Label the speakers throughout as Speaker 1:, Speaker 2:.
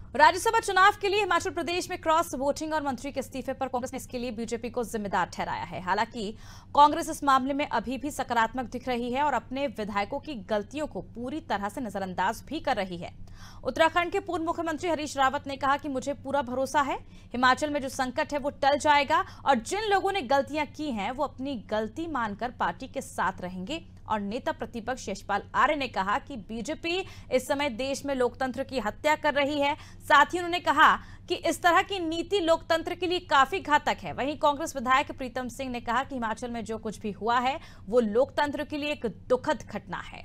Speaker 1: राज्यसभा चुनाव के लिए हिमाचल प्रदेश में क्रॉस वोटिंग और मंत्री के इस्तीफे पर कांग्रेस ने इसके लिए बीजेपी को जिम्मेदार ठहराया है। हालांकि कांग्रेस इस मामले में अभी भी सकारात्मक दिख रही है और अपने विधायकों की गलतियों को पूरी तरह से नजरअंदाज भी कर रही है। उत्तराखंड के पूर्व मुख्यमंत्री हरीश रावत ने कहा कि मुझे पूरा भरोसा है हिमाचल में जो संकट है वो टल जाएगा और जिन लोगों ने गलतियां की हैं वो अपनी गलती मानकर पार्टी के साथ रहेंगे। और नेता प्रतिपक्ष यशपाल आर्य ने कहा कि बीजेपी इस समय देश में लोकतंत्र की हत्या कर रही है। साथ ही उन्होंने कहा कि इस तरह की नीति लोकतंत्र के लिए काफी घातक है। वहीं कांग्रेस विधायक प्रीतम सिंह ने कहा कि हिमाचल में जो कुछ भी हुआ है वो लोकतंत्र के लिए एक दुखद घटना है।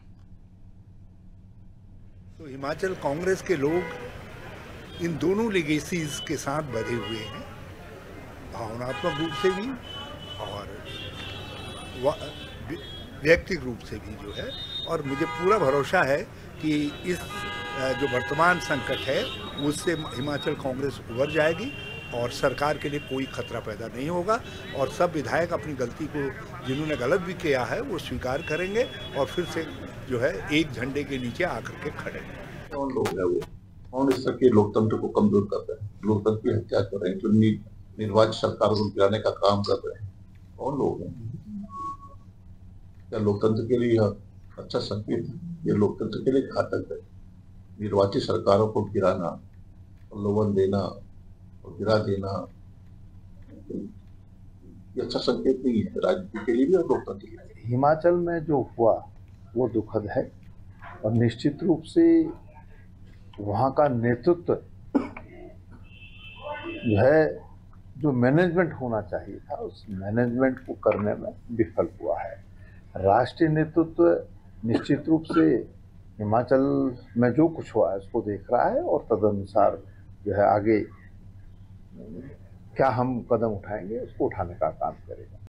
Speaker 2: तो हिमाचल कांग्रेस के लोग इन दोनों लेगेसीज के साथ बधे हुए हैं, भावनात्मक रूप से भी और व्यक्तिगत रूप से भी जो है। और मुझे पूरा भरोसा है कि इस जो वर्तमान संकट है उससे हिमाचल कांग्रेस उबर जाएगी और सरकार के लिए कोई खतरा पैदा नहीं होगा और सब विधायक अपनी गलती को जिन्होंने गलत भी किया है वो स्वीकार करेंगे और फिर से जो है एक झंडे के नीचे आकर के खड़े हैं।
Speaker 3: कौन लोग है वो, कौन इस तरह के लोकतंत्र को कमजोर कर रहे हैं, लोकतंत्र की हत्या कर रहे हैं, जो निर्वाचित सरकार को गिराने का काम कर रहे हैं, कौन लोग हैं? क्या लोकतंत्र के लिए अच्छा संकेत है? ये लोकतंत्र के लिए घातक है। निर्वाचित सरकारों को गिराना, प्रलोभन देना और गिरा देना ये अच्छा संकेत नहीं है राजनीति के लिए भी और लोकतंत्र के लिए।
Speaker 4: हिमाचल में जो हुआ वो दुखद है और निश्चित रूप से वहाँ का नेतृत्व जो है, जो मैनेजमेंट होना चाहिए था उस मैनेजमेंट को करने में विफल हुआ है। राष्ट्रीय नेतृत्व निश्चित रूप से हिमाचल में जो कुछ हुआ है उसको देख रहा है और तदनुसार जो है आगे क्या हम कदम उठाएंगे उसको उठाने का काम करेगा।